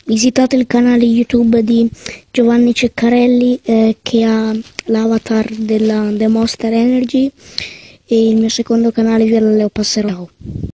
visitate il canale YouTube di Giovanni Ceccarelli che ha l'avatar della The Monster Energy, e il mio secondo canale ve lo passerò.